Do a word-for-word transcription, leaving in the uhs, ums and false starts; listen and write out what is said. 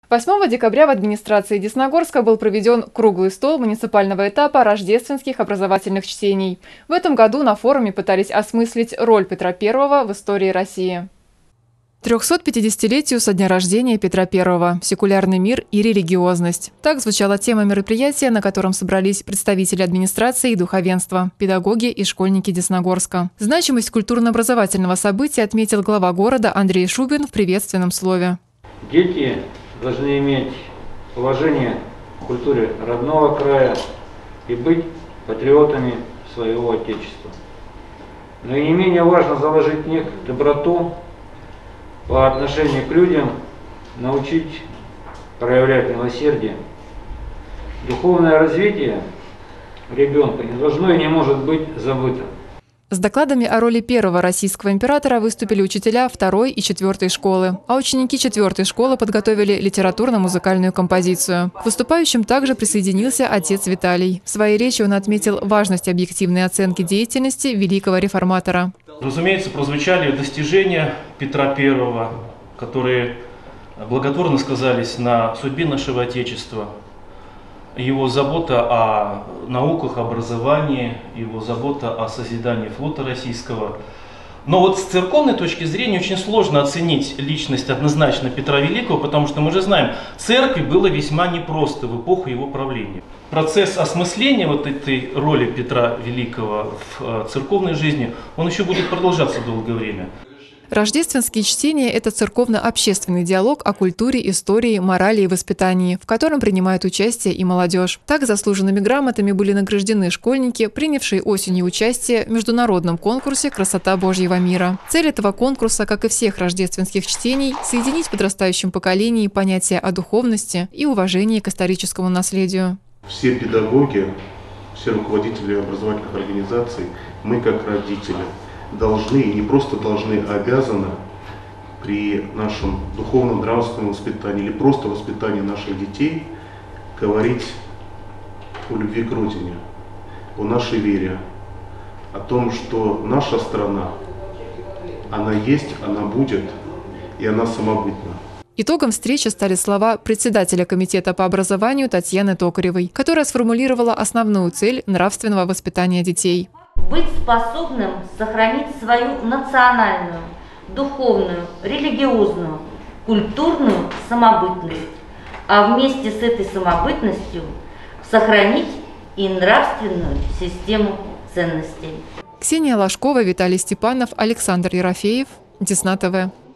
восьмого декабря в администрации Десногорска был проведен круглый стол муниципального этапа рождественских образовательных чтений. В этом году на форуме пытались осмыслить роль Петра Первого в истории России. трёхсотпятидесятилетию со дня рождения Петра Первого. Секулярный мир и религиозность. Так звучала тема мероприятия, на котором собрались представители администрации и духовенства, педагоги и школьники Десногорска. Значимость культурно-образовательного события отметил глава города Андрей Шубин в приветственном слове. Дети должны иметь уважение к культуре родного края и быть патриотами своего Отечества. Но и не менее важно заложить в них доброту по отношению к людям, научить проявлять милосердие. Духовное развитие ребенка не должно и не может быть забыто. С докладами о роли первого российского императора выступили учителя второй и четвертой школы, а ученики четвертой школы подготовили литературно-музыкальную композицию. К выступающим также присоединился отец Виталий. В своей речи он отметил важность объективной оценки деятельности великого реформатора. Разумеется, прозвучали достижения Петра Первого, которые благотворно сказались на судьбе нашего Отечества. Его забота о науках, образовании, его забота о созидании флота российского. Но вот с церковной точки зрения очень сложно оценить личность однозначно Петра Великого, потому что мы же знаем, церкви было весьма непросто в эпоху его правления. Процесс осмысления вот этой роли Петра Великого в церковной жизни, он еще будет продолжаться долгое время. Рождественские чтения – это церковно-общественный диалог о культуре, истории, морали и воспитании, в котором принимает участие и молодежь. Так заслуженными грамотами были награждены школьники, принявшие осенью участие в международном конкурсе «Красота Божьего мира». Цель этого конкурса, как и всех рождественских чтений, соединить в подрастающем поколении понятия о духовности и уважении к историческому наследию. Все педагоги, все руководители образовательных организаций, мы как родители должны, и не просто должны, а обязаны при нашем духовном, нравственном воспитании или просто воспитании наших детей говорить о любви к Родине, о нашей вере, о том, что наша страна, она есть, она будет, и она самобытна. Итогом встречи стали слова председателя комитета по образованию Татьяны Токаревой, которая сформулировала основную цель нравственного воспитания детей. Быть способным сохранить свою национальную, духовную, религиозную, культурную самобытность, а вместе с этой самобытностью сохранить и нравственную систему ценностей. Ксения Ложкова, Виталий Степанов, Александр Ерофеев, Десна ТВ.